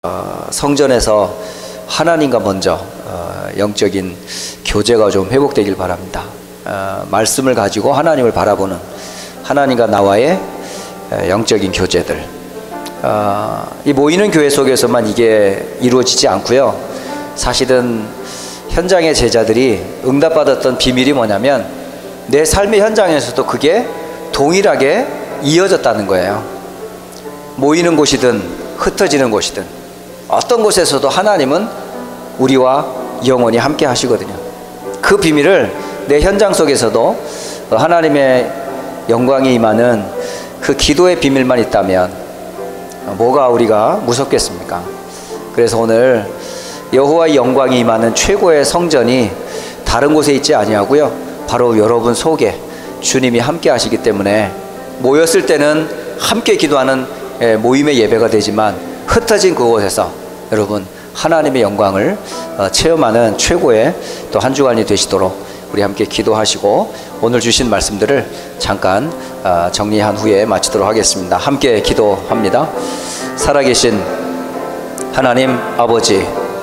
성전에서 하나님과 먼저 영적인 교제가 좀 회복되길 바랍니다. 말씀을 가지고 하나님을 바라보는 하나님과 나와의 영적인 교제들, 이 모이는 교회 속에서만 이게 이루어지지 않고요. 사실은 현장의 제자들이 응답받았던 비밀이 뭐냐면 내 삶의 현장에서도 그게 동일하게 이어졌다는 거예요. 모이는 곳이든 흩어지는 곳이든 어떤 곳에서도 하나님은 우리와 영원히 함께 하시거든요. 그 비밀을 내 현장 속에서도 하나님의 영광이 임하는 그 기도의 비밀만 있다면 뭐가 우리가 무섭겠습니까? 그래서 오늘 여호와의 영광이 임하는 최고의 성전이 다른 곳에 있지 아니하고요, 바로 여러분 속에 주님이 함께 하시기 때문에 모였을 때는 함께 기도하는 모임의 예배가 되지만 흩어진 그곳에서 여러분 하나님의 영광을 체험하는 최고의 또 한 주간이 되시도록 우리 함께 기도하시고 오늘 주신 말씀들을 잠깐 정리한 후에 마치도록 하겠습니다. 함께 기도합니다. 살아계신 하나님 아버지,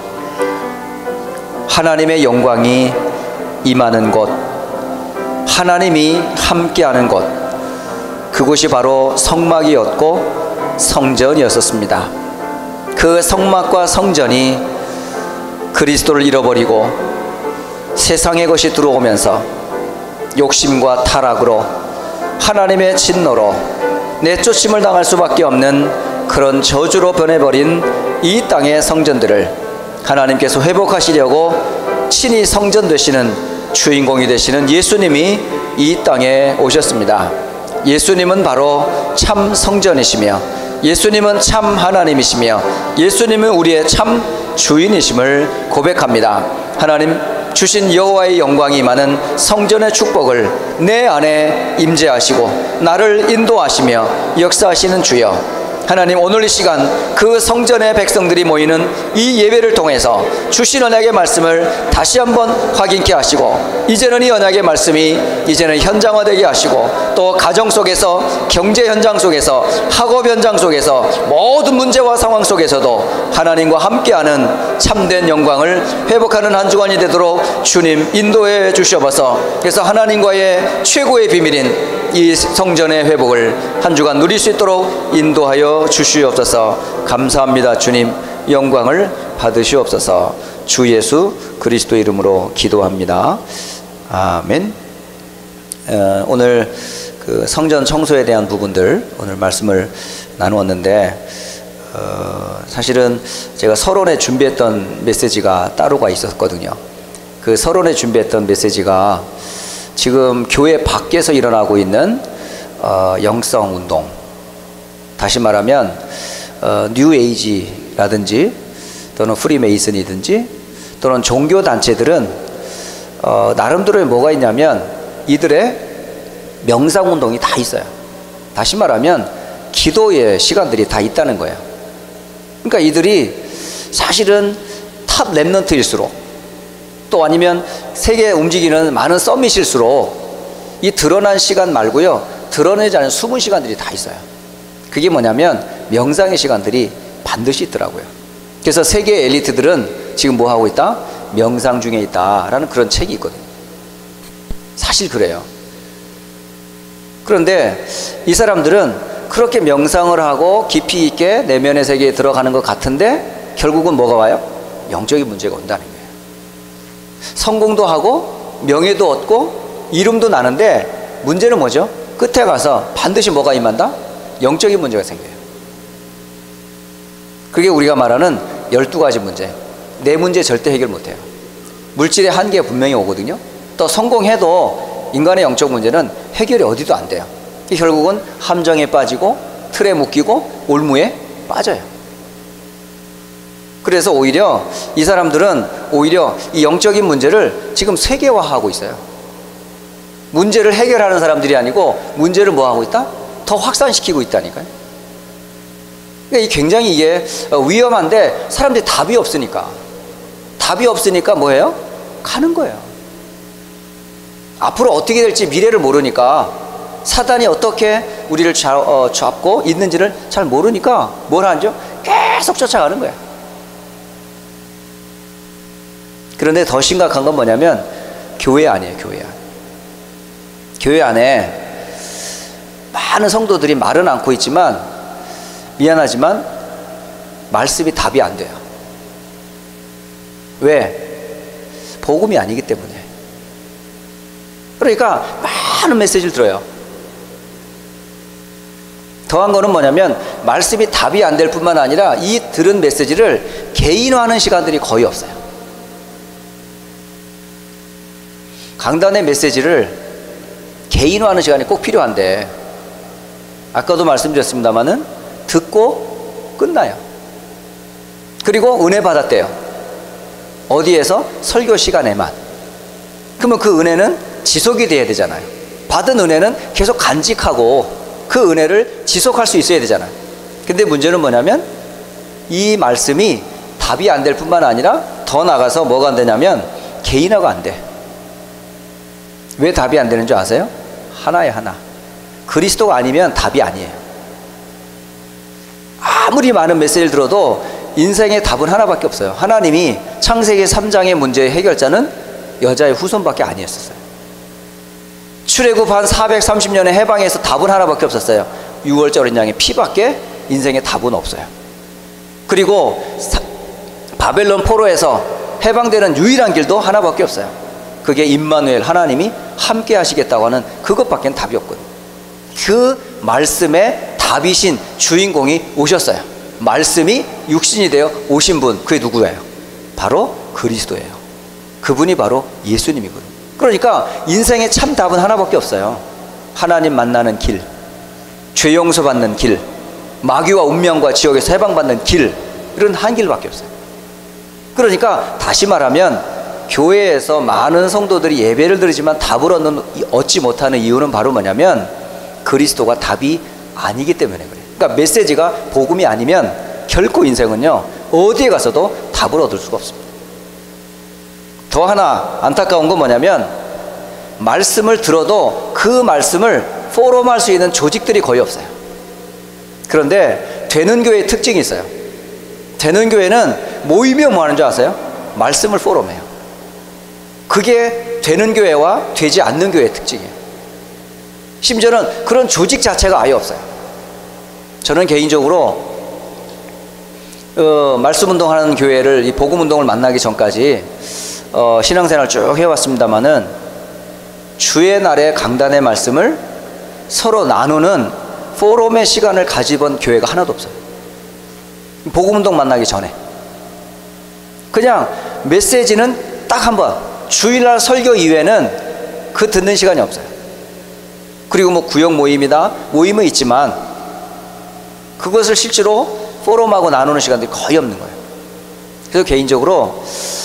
하나님의 영광이 임하는 곳, 하나님이 함께하는 곳, 그곳이 바로 성막이었고 성전이었었습니다. 그 성막과 성전이 그리스도를 잃어버리고 세상의 것이 들어오면서 욕심과 타락으로 하나님의 진노로 내쫓임을 당할 수밖에 없는 그런 저주로 변해버린 이 땅의 성전들을 하나님께서 회복하시려고 친히 성전 되시는 주인공이 되시는 예수님이 이 땅에 오셨습니다. 예수님은 바로 참 성전이시며 예수님은 참 하나님이시며 예수님은 우리의 참 주인이심을 고백합니다. 하나님 주신 여호와의 영광이 임하는 성전의 축복을 내 안에 임재하시고 나를 인도하시며 역사하시는 주여, 하나님 오늘 이 시간 그 성전의 백성들이 모이는 이 예배를 통해서 주신 언약의 말씀을 다시 한번 확인케 하시고 이제는 이 언약의 말씀이 이제는 현장화되게 하시고 또 가정 속에서, 경제 현장 속에서, 학업 현장 속에서, 모든 문제와 상황 속에서도 하나님과 함께하는 참된 영광을 회복하는 한 주간이 되도록 주님 인도해 주셔서, 그래서 하나님과의 최고의 비밀인 이 성전의 회복을 한 주간 누릴 수 있도록 인도하여 주시옵소서. 감사합니다. 주님 영광을 받으시옵소서. 주 예수 그리스도 이름으로 기도합니다. 아멘. 오늘 그 성전 청소에 대한 부분들 오늘 말씀을 나누었는데, 사실은 제가 서론에 준비했던 메시지가 따로가 있었거든요. 그 서론에 준비했던 메시지가 지금 교회 밖에서 일어나고 있는 영성 운동, 다시 말하면 뉴 에이지라든지 또는 프리메이슨이든지 또는 종교 단체들은 나름대로의 뭐가 있냐면 이들의 명상 운동이 다 있어요. 다시 말하면 기도의 시간들이 다 있다는 거예요. 그러니까 이들이 사실은 탑 랩넌트일수록 또 아니면 세계에 움직이는 많은 서밋일수록 이 드러난 시간 말고요, 드러내지 않은 숨은 시간들이 다 있어요. 그게 뭐냐면 명상의 시간들이 반드시 있더라고요. 그래서 세계 엘리트들은 지금 뭐 하고 있다? 명상 중에 있다라는 그런 책이 있거든요. 사실 그래요. 그런데 이 사람들은 그렇게 명상을 하고 깊이 있게 내면의 세계에 들어가는 것 같은데 결국은 뭐가 와요? 영적인 문제가 온다는 거예요. 성공도 하고 명예도 얻고 이름도 나는데 문제는 뭐죠? 끝에 가서 반드시 뭐가 임한다? 영적인 문제가 생겨요. 그게 우리가 말하는 12가지 문제. 네 문제 절대 해결 못해요. 물질의 한계가 분명히 오거든요. 또 성공해도 인간의 영적 문제는 해결이 어디도 안 돼요. 결국은 함정에 빠지고 틀에 묶이고 올무에 빠져요. 그래서 오히려 이 사람들은 오히려 이 영적인 문제를 지금 세계화하고 있어요. 문제를 해결하는 사람들이 아니고 문제를 뭐 하고 있다? 더 확산시키고 있다니까요. 그러니까 굉장히 이게 위험한데 사람들이 답이 없으니까 뭐예요? 가는 거예요. 앞으로 어떻게 될지 미래를 모르니까, 사단이 어떻게 우리를 잡고 있는지를 잘 모르니까 뭘 하죠? 계속 쫓아가는 거예요. 그런데 더 심각한 건 뭐냐면 교회 안이에요. 교회 안. 교회 안에 많은 성도들이 말은 않고 있지만 미안하지만 말씀이 답이 안 돼요. 왜? 복음이 아니기 때문에. 그러니까 많은 메시지를 들어요. 더한 거는 뭐냐면 말씀이 답이 안 될 뿐만 아니라 이 들은 메시지를 개인화하는 시간들이 거의 없어요. 강단의 메시지를 개인화하는 시간이 꼭 필요한데 아까도 말씀드렸습니다마는 듣고 끝나요. 그리고 은혜 받았대요. 어디에서? 설교 시간에만. 그러면 그 은혜는 지속이 돼야 되잖아요. 받은 은혜는 계속 간직하고 그 은혜를 지속할 수 있어야 되잖아요. 근데 문제는 뭐냐면 이 말씀이 답이 안 될 뿐만 아니라 더 나가서 뭐가 안 되냐면 개인화가 안 돼. 왜 답이 안 되는 줄 아세요? 하나에 하나. 그리스도가 아니면 답이 아니에요. 아무리 많은 메시지를 들어도 인생의 답은 하나밖에 없어요. 하나님이 창세기 3장의 문제의 해결자는 여자의 후손밖에 아니었어요. 출애굽 한 430년의 해방에서 답은 하나밖에 없었어요. 6월절 어린 양의 피밖에 인생의 답은 없어요. 그리고 바벨론 포로에서 해방되는 유일한 길도 하나밖에 없어요. 그게 임마누엘, 하나님이 함께 하시겠다고 하는 그것밖에 답이 없거든요. 그 말씀의 답이신 주인공이 오셨어요. 말씀이 육신이 되어 오신 분, 그게 누구예요? 바로 그리스도예요. 그분이 바로 예수님이거든요. 그러니까 인생의 참 답은 하나밖에 없어요. 하나님 만나는 길, 죄 용서받는 길, 마귀와 운명과 지옥에서 해방받는 길, 이런 한 길밖에 없어요. 그러니까 다시 말하면 교회에서 많은 성도들이 예배를 드리지만 답을 얻지 못하는 이유는 바로 뭐냐면 그리스도가 답이 아니기 때문에 그래요. 그러니까 메시지가 복음이 아니면 결코 인생은요 어디에 가서도 답을 얻을 수가 없습니다. 더 하나 안타까운 건 뭐냐면 말씀을 들어도 그 말씀을 포럼할 수 있는 조직들이 거의 없어요. 그런데 되는 교회의 특징이 있어요. 되는 교회는 모이면 뭐 하는 줄 아세요? 말씀을 포럼해요. 그게 되는 교회와 되지 않는 교회의 특징이에요. 심지어는 그런 조직 자체가 아예 없어요. 저는 개인적으로 말씀운동하는 교회를, 이 복음운동을 만나기 전까지 신앙생활 쭉 해왔습니다마는 주의 날의 강단의 말씀을 서로 나누는 포럼의 시간을 가져본 교회가 하나도 없어요. 복음운동 만나기 전에 그냥 메시지는 딱 한 번, 주일날 설교 이외에는 그 듣는 시간이 없어요. 그리고 뭐 구역 모임이다, 모임은 있지만 그것을 실제로 포럼하고 나누는 시간들이 거의 없는 거예요. 그래서 개인적으로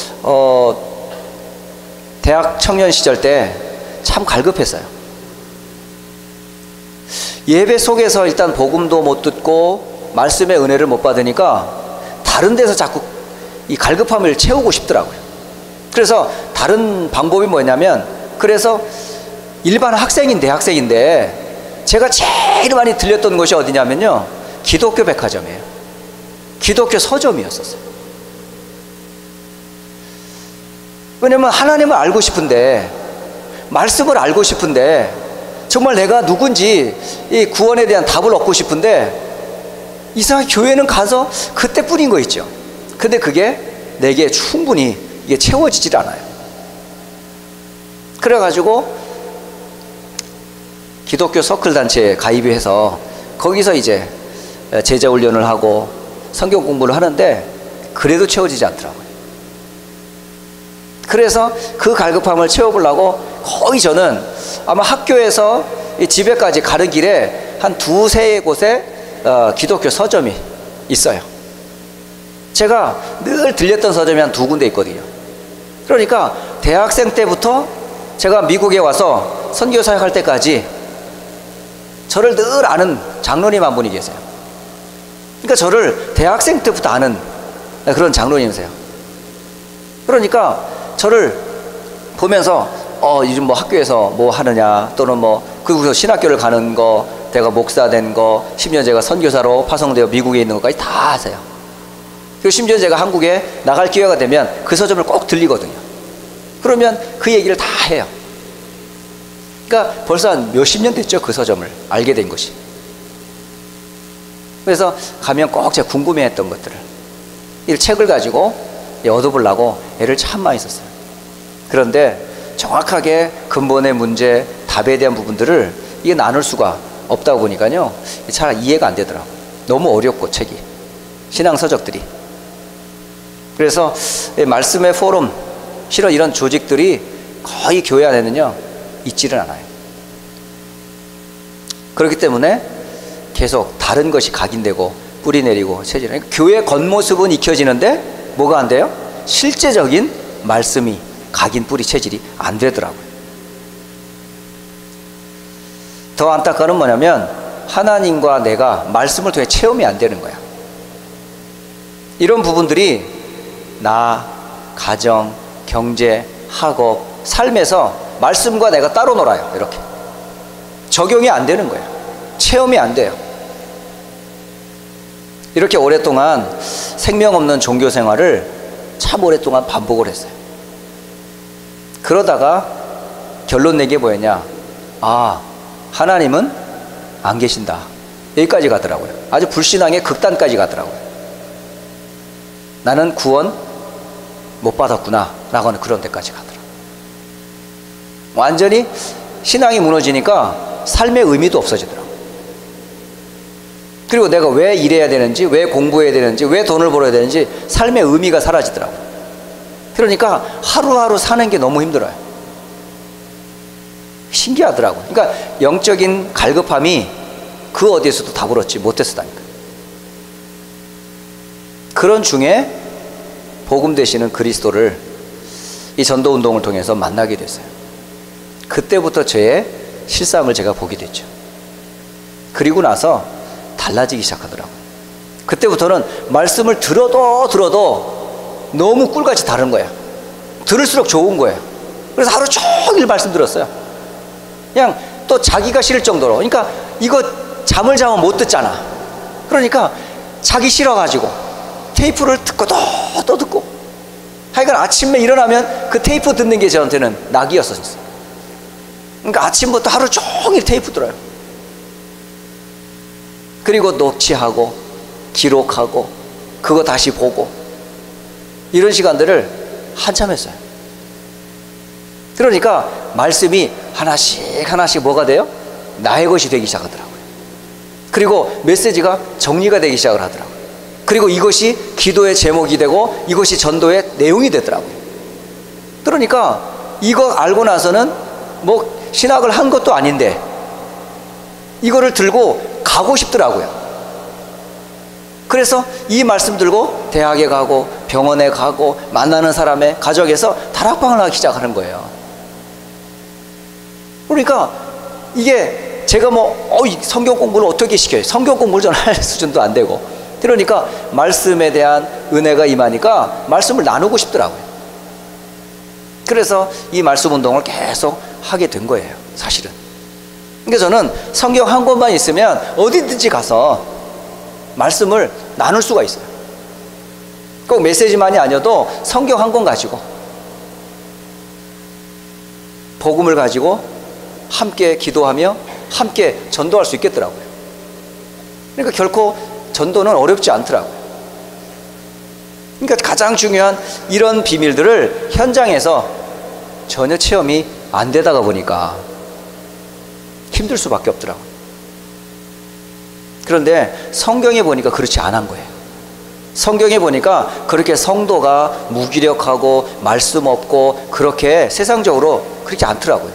대학 청년 시절 때 참 갈급했어요. 예배 속에서 일단 복음도 못 듣고 말씀의 은혜를 못 받으니까 다른 데서 자꾸 이 갈급함을 채우고 싶더라고요. 그래서 다른 방법이 뭐냐면, 그래서 일반 대학생인데 제가 제일 많이 들렸던 곳이 어디냐면요, 기독교 백화점이에요. 기독교 서점이었었어요. 왜냐면 하나님을 알고 싶은데, 말씀을 알고 싶은데, 정말 내가 누군지 이 구원에 대한 답을 얻고 싶은데 이상하게 교회는 가서 그때뿐인 거 있죠. 근데 그게 내게 충분히 이게 채워지질 않아요. 그래가지고 기독교 서클 단체에 가입이 해서 거기서 이제 제자 훈련을 하고 성경 공부를 하는데 그래도 채워지지 않더라고요. 그래서 그 갈급함을 채워보려고 거의 저는 아마 학교에서 집에까지 가는 길에 한 두세 곳에 기독교 서점이 있어요. 제가 늘 들렸던 서점이 한 2군데 있거든요. 그러니까 대학생 때부터 제가 미국에 와서 선교 사역할 때까지 저를 늘 아는 장로님 한 분이 계세요. 그러니까 저를 대학생 때부터 아는 그런 장로님이세요. 그러니까 저를 보면서 요즘 뭐 학교에서 뭐 하느냐, 또는 뭐 그리고 신학교를 가는 거, 내가 목사 된 거, 심지어 제가 선교사로 파송되어 미국에 있는 것까지 다 아세요. 그리고 심지어 제가 한국에 나갈 기회가 되면 그 서점을 꼭 들리거든요. 그러면 그 얘기를 다 해요. 그러니까 벌써 한 몇십 년 됐죠. 그 서점을 알게 된 것이. 그래서 가면 꼭 제가 궁금해했던 것들을 이 책을 가지고 얻어보려고 애를 참 많이 썼어요. 그런데 정확하게 근본의 문제, 답에 대한 부분들을 이게 나눌 수가 없다 보니까요, 잘 이해가 안 되더라고요. 너무 어렵고 책이, 신앙 서적들이. 그래서 말씀의 포럼, 실은 이런 조직들이 거의 교회 안에는요 있지를 않아요. 그렇기 때문에 계속 다른 것이 각인되고 뿌리 내리고 체질. 교회 겉모습은 익혀지는데 뭐가 안 돼요? 실제적인 말씀이 각인 뿌리 체질이 안 되더라고요. 더 안타까운 건 뭐냐면 하나님과 내가 말씀을 통해 체험이 안 되는 거야. 이런 부분들이 나, 가정, 경제, 학업, 삶에서 말씀과 내가 따로 놀아요. 이렇게 적용이 안 되는 거예요. 체험이 안 돼요. 이렇게 오랫동안 생명 없는 종교 생활을 참 오랫동안 반복을 했어요. 그러다가 결론 내게 뭐였냐? 아, 하나님은 안 계신다. 여기까지 가더라고요. 아주 불신앙의 극단까지 가더라고요. 나는 구원 못 받았구나 라고 하는 그런 데까지 가더라고요. 완전히 신앙이 무너지니까 삶의 의미도 없어지더라고요. 그리고 내가 왜 일해야 되는지, 왜 공부해야 되는지, 왜 돈을 벌어야 되는지 삶의 의미가 사라지더라고요. 그러니까 하루하루 사는 게 너무 힘들어요. 신기하더라고요. 그러니까 영적인 갈급함이 그 어디에서도 답을 얻지 못했었다니까요. 그런 중에 복음 되시는 그리스도를 이 전도운동을 통해서 만나게 됐어요. 그때부터 저의 실상을 제가 보게 됐죠. 그리고 나서 달라지기 시작하더라고요. 그때부터는 말씀을 들어도 너무 꿀같이 다른 거예요. 들을수록 좋은 거예요. 그래서 하루 종일 말씀 들었어요. 그냥 또 자기가 싫을 정도로. 그러니까 이거 잠을 자면 못 듣잖아. 그러니까 자기 싫어가지고 테이프를 듣고 또 듣고. 하여간 아침에 일어나면 그 테이프 듣는 게 저한테는 낙이었었어요. 그러니까 아침부터 하루 종일 테이프 들어요. 그리고 녹취하고 기록하고 그거 다시 보고 이런 시간들을 한참 했어요. 그러니까 말씀이 하나씩 뭐가 돼요? 나의 것이 되기 시작하더라고요. 그리고 메시지가 정리가 되기 시작을 하더라고요. 그리고 이것이 기도의 제목이 되고 이것이 전도의 내용이 되더라고요. 그러니까 이거 알고 나서는 뭐 신학을 한 것도 아닌데 이거를 들고 가고 싶더라고요. 그래서 이 말씀 들고 대학에 가고 병원에 가고 만나는 사람의 가족에서 다락방을 하기 시작하는 거예요. 그러니까 이게 제가 성경 공부를 어떻게 시켜요? 성경 공부를 전 할 수준도 안 되고. 그러니까 말씀에 대한 은혜가 임하니까 말씀을 나누고 싶더라고요. 그래서 이 말씀 운동을 계속 하게 된 거예요, 사실은. 그러니까 저는 성경 한 권만 있으면 어디든지 가서 말씀을 나눌 수가 있어요. 꼭 메시지만이 아니어도 성경 한 권 가지고 복음을 가지고 함께 기도하며 함께 전도할 수 있겠더라고요. 그러니까 결코 전도는 어렵지 않더라고요. 그러니까 가장 중요한 이런 비밀들을 현장에서 전혀 체험이 안 되다가 보니까 힘들 수밖에 없더라고요. 그런데 성경에 보니까 그렇지 않은 거예요. 성경에 보니까 그렇게 성도가 무기력하고 말씀 없고 그렇게 세상적으로 그렇지 않더라고요.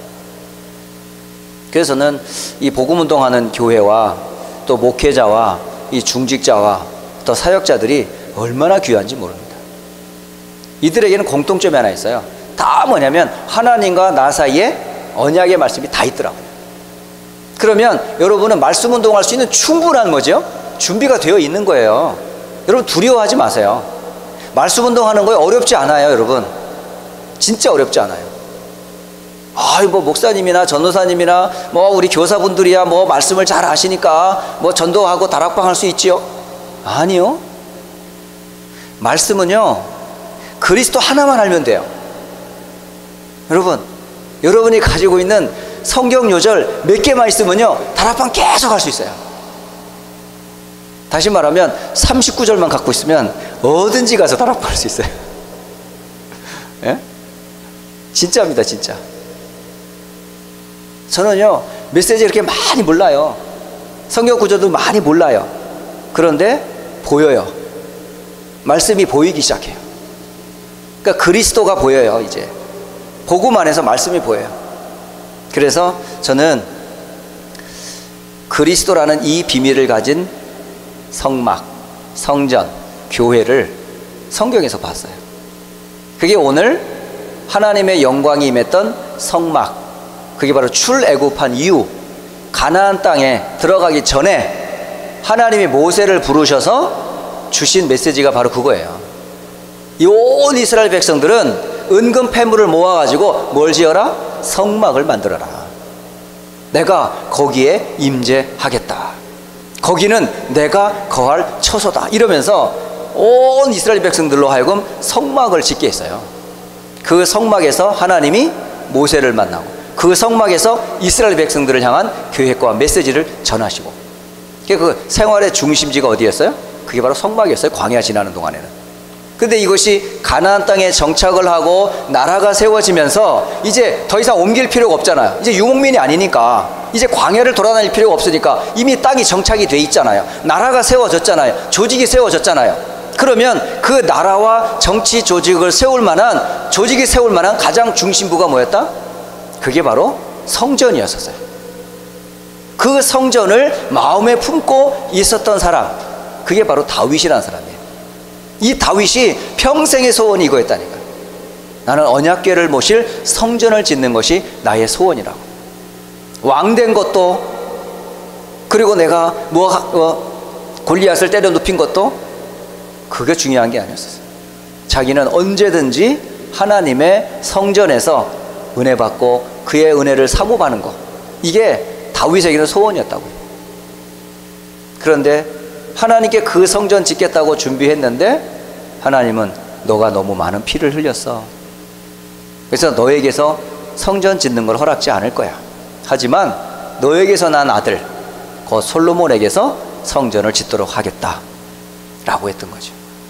그래서는 이 복음운동하는 교회와 또 목회자와 이 중직자와 또 사역자들이 얼마나 귀한지 모릅니다. 이들에게는 공통점이 하나 있어요. 다 뭐냐면 하나님과 나 사이에 언약의 말씀이 다 있더라고요. 그러면 여러분은 말씀 운동할 수 있는 충분한 뭐죠? 준비가 되어 있는 거예요. 여러분 두려워하지 마세요. 말씀 운동하는 거에 어렵지 않아요, 여러분. 진짜 어렵지 않아요. 뭐 목사님이나 전도사님이나 우리 교사분들이야 말씀을 잘 아시니까 전도하고 다락방 할 수 있지요? 아니요. 말씀은요 그리스도 하나만 알면 돼요. 여러분, 여러분이 가지고 있는 성경 요절 몇 개만 있으면요, 다락방 계속 할 수 있어요. 다시 말하면 39절만 갖고 있으면 어딘지 가서 다락방 할 수 있어요. 예? 진짜입니다, 진짜. 저는요, 메시지 이렇게 많이 몰라요. 성경 구조도 많이 몰라요. 그런데 보여요. 말씀이 보이기 시작해요. 그러니까 그리스도가 보여요. 이제 복음 안에서 말씀이 보여요. 그래서 저는 그리스도라는 이 비밀을 가진 성막, 성전, 교회를 성경에서 봤어요. 그게 오늘 하나님의 영광이 임했던 성막, 그게 바로 출애굽한 이후 가나안 땅에 들어가기 전에 하나님이 모세를 부르셔서 주신 메시지가 바로 그거예요. 이 온 이스라엘 백성들은 은금 패물을 모아가지고 뭘 지어라? 성막을 만들어라. 내가 거기에 임재하겠다. 거기는 내가 거할 처소다. 이러면서 온 이스라엘 백성들로 하여금 성막을 짓게 했어요. 그 성막에서 하나님이 모세를 만나고, 그 성막에서 이스라엘 백성들을 향한 계획과 메시지를 전하시고, 그 생활의 중심지가 어디였어요? 그게 바로 성막이었어요. 광야 지나는 동안에는. 근데 이것이 가나안 땅에 정착을 하고 나라가 세워지면서 이제 더 이상 옮길 필요가 없잖아요. 이제 유목민이 아니니까, 이제 광야를 돌아다닐 필요가 없으니까 이미 땅이 정착이 돼 있잖아요. 나라가 세워졌잖아요. 조직이 세워졌잖아요. 그러면 그 나라와 정치 조직을 세울 만한, 조직이 세울 만한 가장 중심부가 뭐였다? 그게 바로 성전이었었어요. 그 성전을 마음에 품고 있었던 사람, 그게 바로 다윗이라는 사람이에요. 이 다윗이 평생의 소원이 이거였다니까요. 나는 언약궤를 모실 성전을 짓는 것이 나의 소원이라고. 왕된 것도, 그리고 내가 골리앗을 때려 눕힌 것도 그게 중요한 게 아니었어요. 자기는 언제든지 하나님의 성전에서 은혜 받고 그의 은혜를 사모하는 것, 이게 다윗에게는 소원이었다고요. 그런데 하나님께 그 성전 짓겠다고 준비했는데 하나님은 너가 너무 많은 피를 흘렸어. 그래서 너에게서 성전 짓는 걸 허락지 않을 거야. 하지만 너에게서 난 아들 그 솔로몬에게서 성전을 짓도록 하겠다 라고 했던 거죠.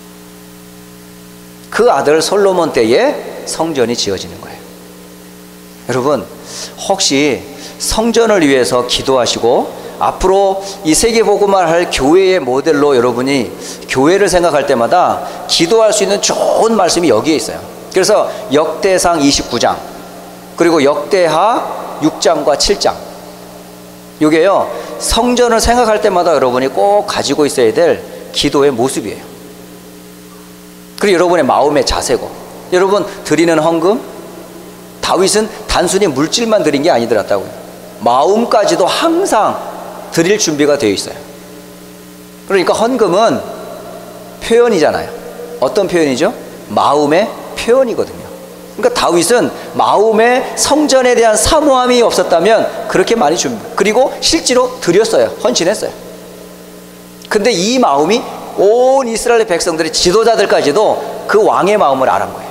그 아들 솔로몬 때에 성전이 지어지는 거예요. 여러분, 혹시 성전을 위해서 기도하시고 앞으로 이 세계복음화를 할 교회의 모델로 여러분이 교회를 생각할 때마다 기도할 수 있는 좋은 말씀이 여기에 있어요. 그래서 역대상 29장, 그리고 역대하 6장과 7장, 이게요, 성전을 생각할 때마다 여러분이 꼭 가지고 있어야 될 기도의 모습이에요. 그리고 여러분의 마음의 자세고, 여러분 드리는 헌금, 다윗은 단순히 물질만 드린 게 아니더라고요. 마음까지도 항상 드릴 준비가 되어 있어요. 그러니까 헌금은 표현이잖아요. 어떤 표현이죠? 마음의 표현이거든요. 그러니까 다윗은 마음의 성전에 대한 사모함이 없었다면 그렇게 많이 준비, 그리고 실제로 드렸어요. 헌신했어요. 근데 이 마음이 온 이스라엘 백성들의 지도자들까지도 그 왕의 마음을 알은 거예요.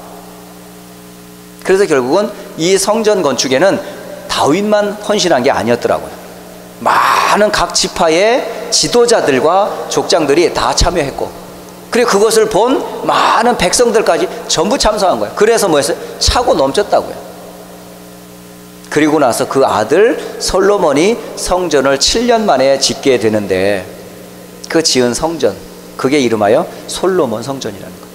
그래서 결국은 이 성전 건축에는 다윗만 헌신한 게 아니었더라고요. 많은 각 지파의 지도자들과 족장들이 다 참여했고, 그리고 그것을 본 많은 백성들까지 전부 참석한 거예요. 그래서 뭐였어요? 차고 넘쳤다고요. 그리고 나서 그 아들 솔로몬이 성전을 7년 만에 짓게 되는데, 그 지은 성전, 그게 이름하여 솔로몬 성전이라는 거예요.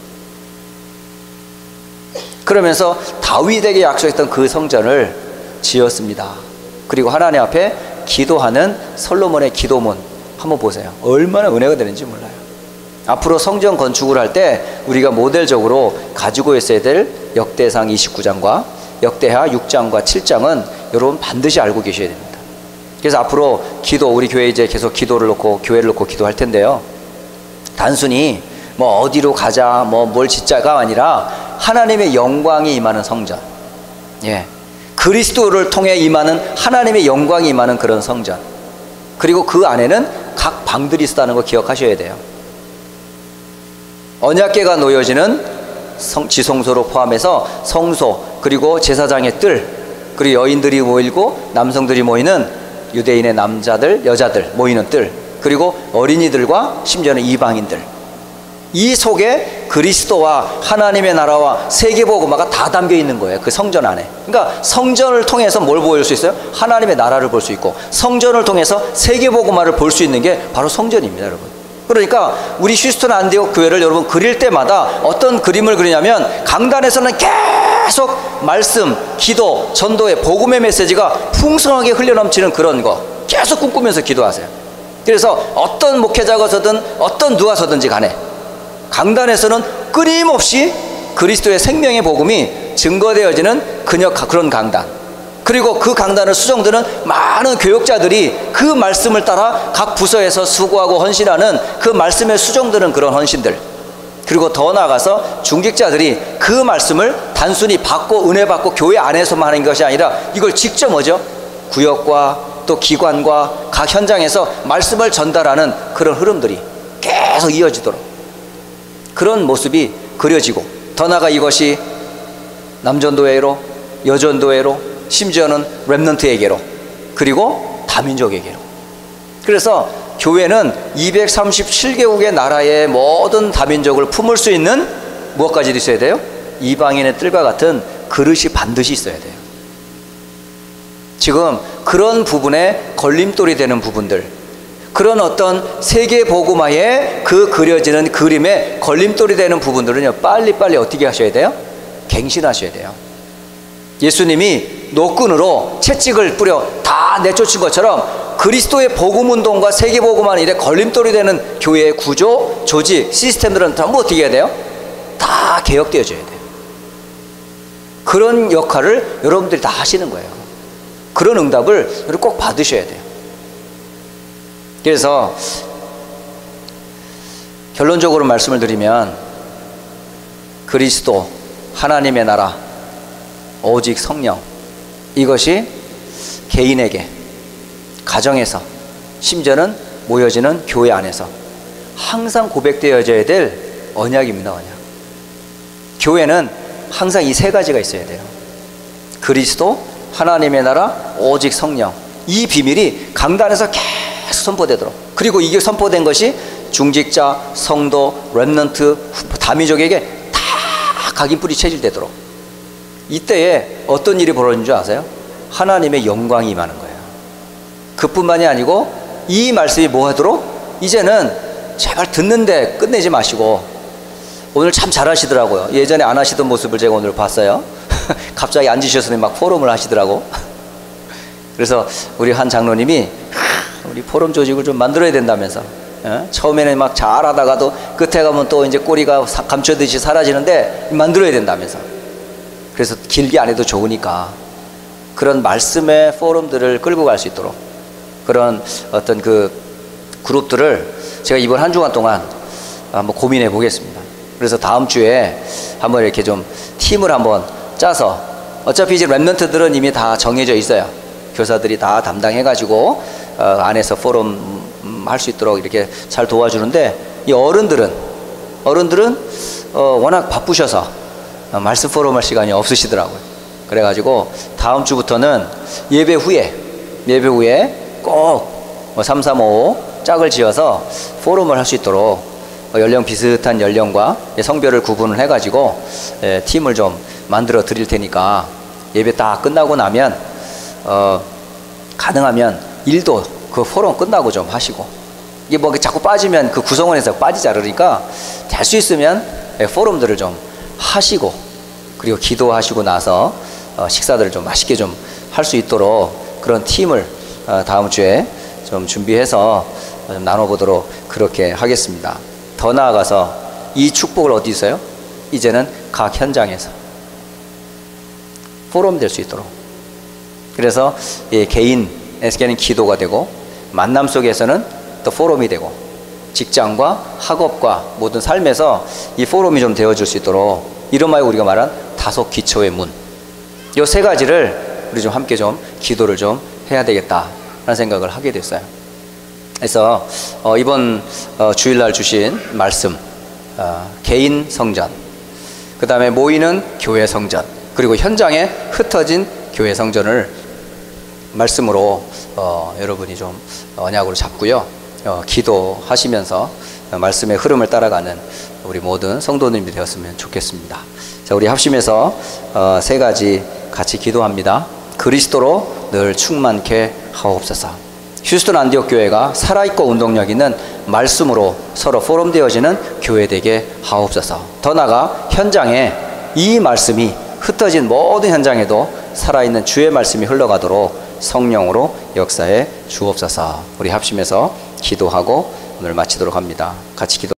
그러면서 다윗에게 약속했던 그 성전을 지었습니다. 그리고 하나님 앞에 기도하는 솔로몬의 기도문 한번 보세요. 얼마나 은혜가 되는지 몰라요. 앞으로 성전 건축을 할 때 우리가 모델적으로 가지고 있어야 될 역대상 29장과 역대하 6장과 7장은 여러분 반드시 알고 계셔야 됩니다. 그래서 앞으로 기도, 우리 교회 이제 계속 기도를 놓고 교회를 놓고 기도할 텐데요, 단순히 뭐 어디로 가자, 뭐 뭘 짓자가 아니라 하나님의 영광이 임하는 성전, 그리스도를 통해 임하는 하나님의 영광이 임하는 그런 성전, 그리고 그 안에는 각 방들이 있다는 거 기억하셔야 돼요. 언약궤가 놓여지는 지성소로 포함해서 성소, 그리고 제사장의 뜰, 그리고 여인들이 모이고 남성들이 모이는 유대인의 남자들, 여자들 모이는 뜰, 그리고 어린이들과 심지어는 이방인들, 이 속에 그리스도와 하나님의 나라와 세계복음화가 다 담겨 있는 거예요. 그 성전 안에. 그러니까 성전을 통해서 뭘 보일 수 있어요? 하나님의 나라를 볼 수 있고, 성전을 통해서 세계복음화를 볼 수 있는 게 바로 성전입니다, 여러분. 그러니까 우리 휴스턴 안디옥 교회를 여러분 그릴 때마다 어떤 그림을 그리냐면, 강단에서는 계속 말씀, 기도, 전도의 복음의 메시지가 풍성하게 흘러넘치는 그런 거 계속 꿈꾸면서 기도하세요. 그래서 어떤 목회자가 서든 어떤 누가 서든지 간에 강단에서는 끊임없이 그리스도의 생명의 복음이 증거되어지는 그런 강단, 그리고 그 강단을 수종드는 많은 교역자들이 그 말씀을 따라 각 부서에서 수고하고 헌신하는 그 말씀에 수종드는 그런 헌신들, 그리고 더 나아가서 중직자들이 그 말씀을 단순히 받고 은혜 받고 교회 안에서만 하는 것이 아니라 이걸 직접 뭐죠? 구역과 또 기관과 각 현장에서 말씀을 전달하는 그런 흐름들이 계속 이어지도록 그런 모습이 그려지고, 더 나아가 이것이 남전도회로, 여전도회로, 심지어는 렘넌트에게로, 그리고 다민족에게로. 그래서 교회는 237개국의 나라의 모든 다민족을 품을 수 있는 무엇까지도 있어야 돼요? 이방인의 뜰과 같은 그릇이 반드시 있어야 돼요. 지금 그런 부분에 걸림돌이 되는 부분들, 그런 어떤 세계 복음화에 그 그려지는 그림에 걸림돌이 되는 부분들은요, 빨리빨리 어떻게 하셔야 돼요? 갱신하셔야 돼요. 예수님이 노끈으로 채찍을 뿌려 다 내쫓은 것처럼 그리스도의 복음운동과 세계 복음화는 일에 걸림돌이 되는 교회의 구조, 조직, 시스템들은 전부 어떻게 해야 돼요? 다 개혁되어져야 돼요. 그런 역할을 여러분들이 다 하시는 거예요. 그런 응답을 꼭 받으셔야 돼요. 그래서 결론적으로 말씀을 드리면, 그리스도, 하나님의 나라, 오직 성령, 이것이 개인에게, 가정에서, 심지어는 모여지는 교회 안에서 항상 고백되어져야 될 언약입니다. 언약. 교회는 항상 이 세 가지가 있어야 돼요. 그리스도, 하나님의 나라, 오직 성령. 이 비밀이 강단에서 계속 선포되도록, 그리고 이게 선포된 것이 중직자, 성도, 렘넌트, 다민족에게 다 각인뿌리 체질되도록, 이때에 어떤 일이 벌어지는 줄 아세요? 하나님의 영광이 임하는 거예요. 그뿐만이 아니고 이 말씀이 뭐 하도록, 이제는 제발 듣는데 끝내지 마시고, 오늘 참 잘하시더라고요. 예전에 안 하시던 모습을 제가 오늘 봤어요. 갑자기 앉으셔서 막 포럼을 하시더라고. 그래서 우리 한 장로님이 우리 포럼 조직을 좀 만들어야 된다면서, 처음에는 막 잘하다가도 끝에 가면 또 이제 꼬리가 감춰듯이 사라지는데 만들어야 된다면서. 그래서 길게 안 해도 좋으니까 그런 말씀의 포럼들을 끌고 갈 수 있도록 그런 어떤 그 그룹들을 제가 이번 한 주간 동안 한번 고민해 보겠습니다. 그래서 다음 주에 한번 이렇게 좀 팀을 한번 짜서, 어차피 이제 렘넌트들은 이미 다 정해져 있어요. 교사들이 다 담당해 가지고 안에서 포럼 할 수 있도록 이렇게 잘 도와주는데, 이 어른들은 워낙 바쁘셔서 말씀 포럼 할 시간이 없으시더라고요. 그래가지고 다음 주부터는 예배 후에 꼭 335 짝을 지어서 포럼을 할 수 있도록 연령 비슷한 연령과 성별을 구분을 해가지고 팀을 좀 만들어 드릴 테니까, 예배 딱 끝나고 나면 가능하면 일도 그 포럼 끝나고 좀 하시고, 이게 뭐 자꾸 빠지면 그 구성원에서 빠지지 않으니까 될 수 있으면 포럼들을 좀 하시고, 그리고 기도하시고 나서 식사들을 좀 맛있게 좀 할 수 있도록 그런 팀을 다음 주에 좀 준비해서 좀 나눠보도록 그렇게 하겠습니다. 더 나아가서 이 축복을 어디서요? 이제는 각 현장에서 포럼 될 수 있도록. 그래서 개인에게는 기도가 되고, 만남 속에서는 또 포럼이 되고, 직장과 학업과 모든 삶에서 이 포럼이 좀 되어줄 수 있도록, 이름하여 우리가 말한 다섯 기초의 문, 이 세 가지를 우리 좀 함께 좀 기도를 좀 해야 되겠다라는 생각을 하게 됐어요. 그래서 이번 주일날 주신 말씀, 개인 성전, 그 다음에 모이는 교회 성전, 그리고 현장에 흩어진 교회 성전을 말씀으로 여러분이 좀 언약으로 잡고요. 기도하시면서 말씀의 흐름을 따라가는 우리 모든 성도님이 되었으면 좋겠습니다. 자, 우리 합심해서 세 가지 같이 기도합니다. 그리스도로 늘 충만케 하옵소서. 휴스턴 안디옥 교회가 살아있고 운동력 있는 말씀으로 서로 포럼되어지는 교회 되게 하옵소서. 더 나아가 현장에 이 말씀이 흩어진 모든 현장에도 살아있는 주의 말씀이 흘러가도록 성령으로 역사해 주옵소서. 우리 합심해서 기도하고 오늘 마치도록 합니다. 같이 기도.